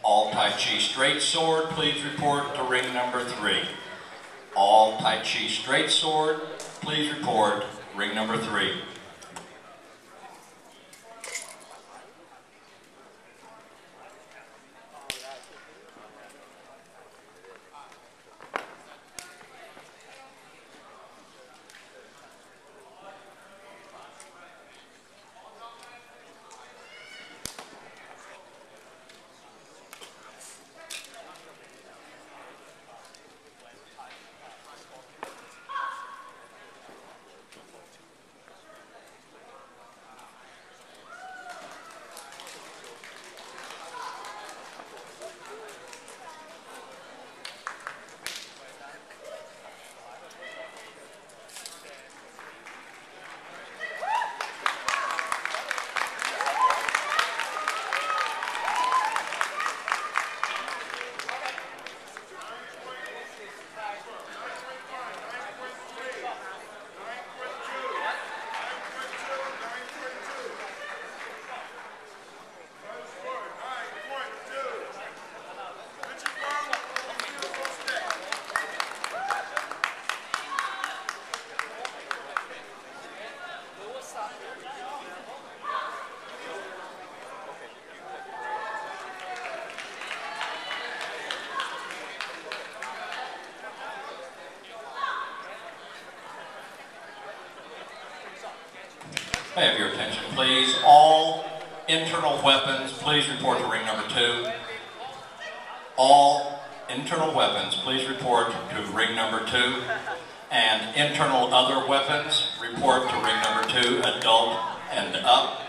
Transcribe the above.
All Tai Chi straight sword, please report to ring number 3. All Tai Chi straight sword, please report ring number 3. May I have your attention, please? All internal weapons, please report to ring number 2. All internal weapons, please report to ring number 2. And internal other weapons, report to ring number 2, adult and up.